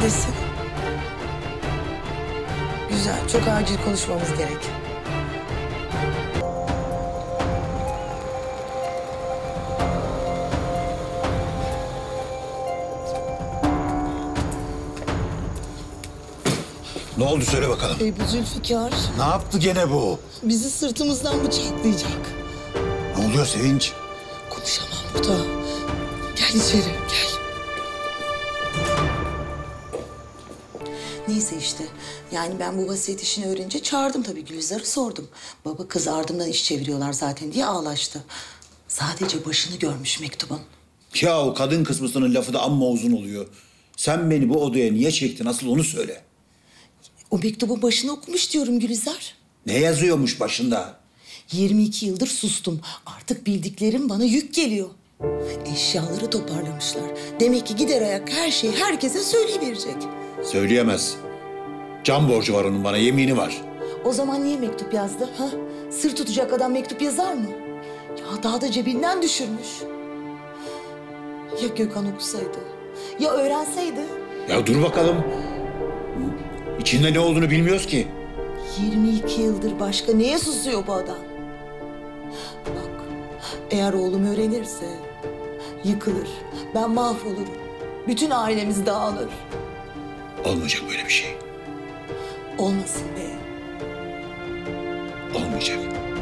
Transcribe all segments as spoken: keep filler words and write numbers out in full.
Neredesin? Güzel, çok acil konuşmamız gerek. Ne oldu söyle bakalım. Ey bu Zülfikar, Ne yaptı gene bu? bizi sırtımızdan bıçaklayacak. Ne oluyor Sevinç? Konuşamam burada. Gel içeri, gel. Neyse işte. Yani ben bu vasiyet işini öğrenince çağırdım tabii Gülizar'ı sordum. Baba kız ardımdan iş çeviriyorlar zaten diye ağlaştı. Sadece başını görmüş mektubun. Ya o kadın kısmısının lafı da amma uzun oluyor. Sen beni bu odaya niye çektin asıl onu söyle. O mektubun başını okumuş diyorum Gülizar. Ne yazıyormuş başında? yirmi iki yıldır sustum. Artık bildiklerim bana yük geliyor. Eşyaları toparlamışlar. Demek ki gider ayak her şeyi herkese söyleyiverecek. Söyleyemez. Can borcu var onun bana, yemini var. O zaman niye mektup yazdı? Ha? Sır tutacak adam mektup yazar mı? Ya daha da cebinden düşürmüş. Ya Gökhan okusaydı? Ya öğrenseydi? Ya dur bakalım. İçinde ne olduğunu bilmiyoruz ki. yirmi iki yıldır başka neye susuyor bu adam? Bak, eğer oğlum öğrenirse yıkılır. Ben mahvolurum. Bütün ailemiz dağılır. Olmayacak böyle bir şey. Olmasın be. Olmayacak.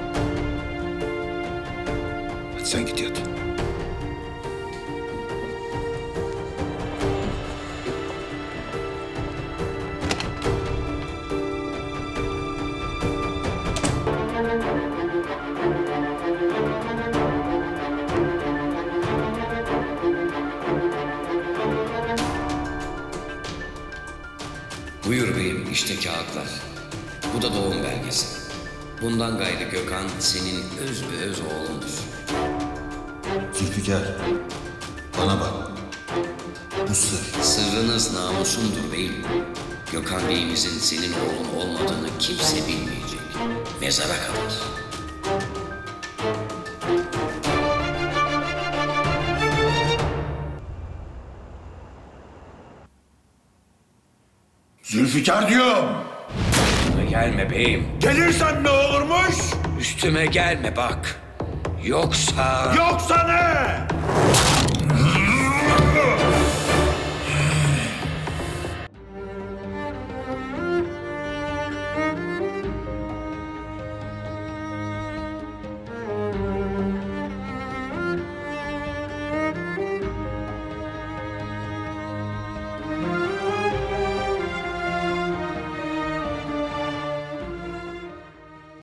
Hadi sen git yat. Buyur beyim, işte kağıtlar. Bu da doğum belgesi. Bundan gayrı Gökhan senin öz be öz oğlundur. Zülfikar, bana bak. Bu sır. Sırrınız namusundur beyim. Gökhan beyimizin senin oğlun olmadığını kimse bilmeyecek. Mezara kadar. Zülfikar diyorum. Üstüme gelme beyim. Gelirsen ne olurmuş? Üstüme gelme bak. Yoksa... Yoksa ne?